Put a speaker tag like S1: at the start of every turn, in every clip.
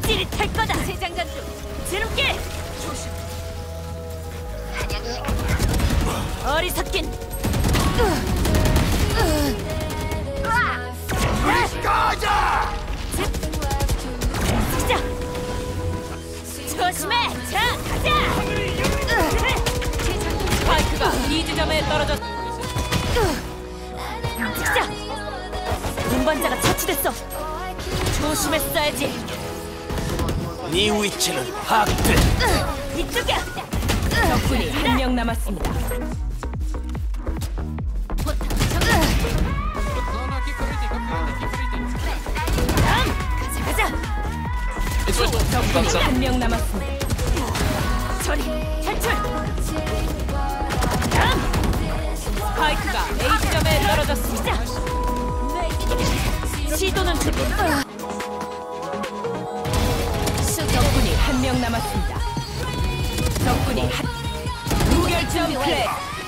S1: 찌릿할 거다. 재장전 중. 지름길. 조심. 어리석긴.
S2: 가자!
S1: 시작. 조심해. 자, 가자. 스파이크가 이 지점에 떨어졌. 시작. 운반자가 처치됐어. 조심했어야지.
S2: 네 위치는 파악돼.
S1: 이쪽이야.
S3: 적군이 한 명 남았습니다.
S1: 다음. 가자.
S3: 적군이 한 명 남았습니다.
S1: 저리. 탈출. 다음.
S3: 스파이크가 A 지점에 떨어졌습니다.
S1: 시도는 준비.
S3: 적군이 한 명 남았습니다. 적군이 한 무결점 플레이.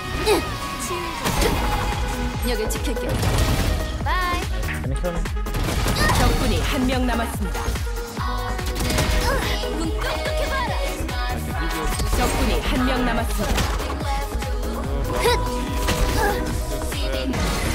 S1: 여길 지킬게. 바이.
S3: 적군이 한 명 남았습니다.
S1: 눈 똑똑해봐라.
S3: 적군이 한 명 남았습니다.